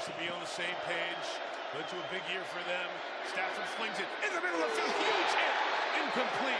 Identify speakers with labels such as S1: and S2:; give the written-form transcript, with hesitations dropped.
S1: seems to be on the same page. Led to a big year for them. Stafford flings it in the middle of the field. Huge hit. Incomplete.